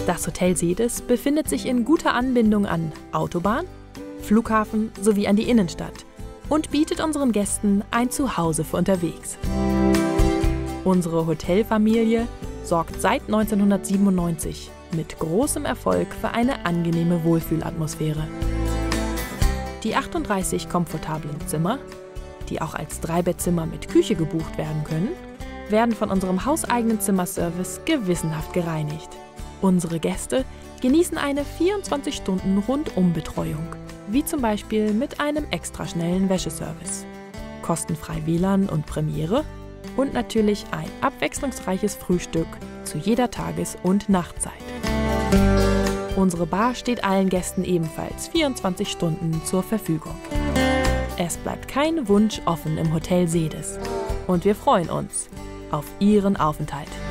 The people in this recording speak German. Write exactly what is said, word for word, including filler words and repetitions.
Das Hotel Sedes befindet sich in guter Anbindung an Autobahn, Flughafen sowie an die Innenstadt und bietet unseren Gästen ein Zuhause für unterwegs. Unsere Hotelfamilie sorgt seit neunzehnhundertsiebenundneunzig mit großem Erfolg für eine angenehme Wohlfühlatmosphäre. Die achtunddreißig komfortablen Zimmer, die auch als Dreibettzimmer mit Küche gebucht werden können, werden von unserem hauseigenen Zimmerservice gewissenhaft gereinigt. Unsere Gäste genießen eine vierundzwanzig Stunden Rundumbetreuung, wie zum Beispiel mit einem extraschnellen Wäscheservice, kostenfrei W L A N und Premiere und natürlich ein abwechslungsreiches Frühstück zu jeder Tages- und Nachtzeit. Unsere Bar steht allen Gästen ebenfalls vierundzwanzig Stunden zur Verfügung. Es bleibt kein Wunsch offen im Hotel Sedes und wir freuen uns auf Ihren Aufenthalt.